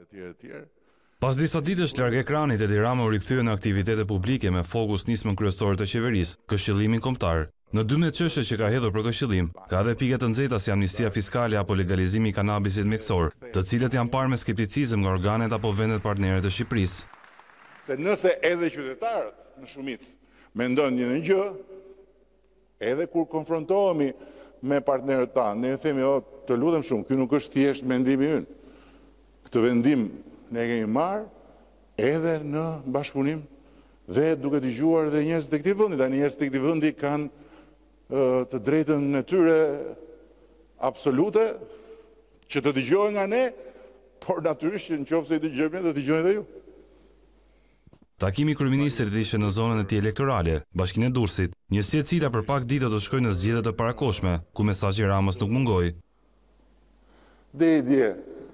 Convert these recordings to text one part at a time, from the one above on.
Pas disa ditësh larg ekranit, Edi Rama u rikthye në aktivitete publike me fokus nismën kryesore të qeverisë, Këshillimin Kombëtar. Në 12 çështje që ka hedhur për këshillim, ka edhe pike të nxehta si amnistia fiskale apo legalizimi i kanabisit mjekësor, të cilët janë parë me skepticizëm nga organet apo vendet partnere të Shqipërisë. Se nëse edhe qytetarët në shumicë mendojnë një gjë, edhe kur konfrontohemi me partnerët tanë, ne themi, të lutem shumë, ky nuk është thjesht mendimi ynë. Këtë vendim ne kemi marrë edhe në bashkëpunim dhe duke dëgjuar dhe njerëz të këtij vendi, tani njerëz të këtij vendi kanë të drejtën e tyre absolute që të dëgjojnë nga ne, por natyrisht që nëse i dëgjojmë do të dëgjojnë edhe ju. Takimi i kryeministrit ishte në zonën e tij elektorale, Bashkinë e Durrësit, njësi e cila për pak ditë do të shkojë në zgjedhjet e parakoshme, ku mesazhi i Ramës nuk mungoi. Deri dje,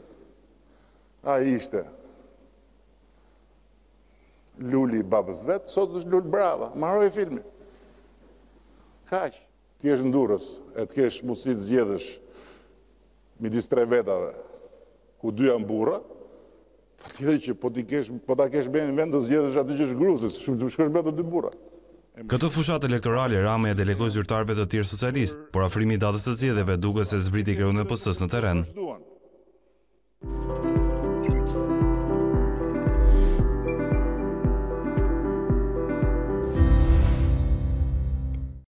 ai ishte luli i babës vet, sot është lul brava, mbaroi filmin. Kaq, ti je në Durrës, e të kesh mundësi të zgjedhësh midis 3 vetave, ku 2 janë burra, patjetër që po ta kesh bën vend të zgjedhësh atë që është gruzës, shkosh me të 2 burra. Këtë fushat elektorale Rama e delegoi zyrtarëve të tjerë socialistë, por afrimi i datës së zgjedhjeve duket se zbriti kreun e PS-s në terren.